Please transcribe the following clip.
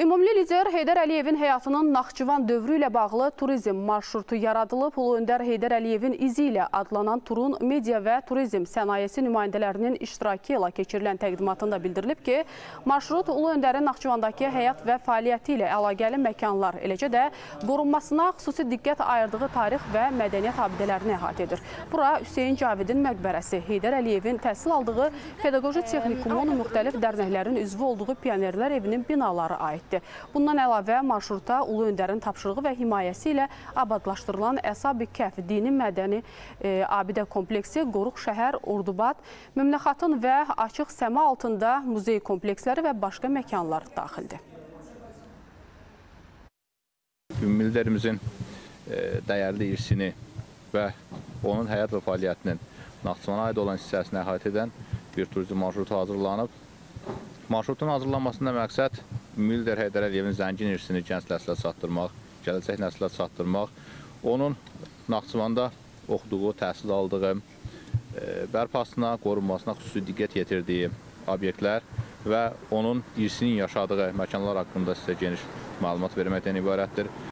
Ümumli lider Heydər Əliyevin həyatının Naxçıvan dövrü ilə bağlı turizm marşrutu yaradılıb. Ulu öndər Heydər Əliyevin izi ilə adlanan turun media və turizm sənayesi nümayəndələrinin iştirakı ilə keçirilən təqdimatında bildirilib ki, marşrut Ulu öndərin Naxçıvandakı həyat və fəaliyyəti ilə əlaqəli məkanlar, eləcə də qorunmasına xüsusi diqqət ayırdığı tarix və mədəniyyət abidələrini əhatə edir. Bura Hüseyin Cavidin məqbərəsi, Heydər Əliyevin təhsil aldığı pedaqoji texnikumun müxtəlif dərnəklərin üzvü olduğu pionerlər evinin binaları aid. Bundan əlavə marşruta Ulu öndərin tapşırığı və himayəsi ilə abadlaşdırılan Əshab-ı Kəhf dini mədəni abidə kompleksi, Qoruq şəhər, Ordubad, Möminə xatun və açıq səma altında muzey kompleksləri və başqa məkanlar daxildir. Ümumilərimizin dəyərli irsini və onun həyat və fəaliyyətinin Naxçıvana aid olan hissəsini əhatə edən bir turizm marşrutu hazırlanıb. Marşrutun hazırlanmasında məqsəd ümumi lider Heydər Əliyevin zəngin irsini gənc nəslə çatdırmaq, gələcək nəslə çatdırmaq, onun Naxçıvanda oxuduğu, təhsil aldığı, bərpasına, qorunmasına xüsusi diqqət yetirdiyi obyektlər və onun irsinin yaşadığı məkanlar haqqında sizə geniş məlumat verməkdən ibarətdir.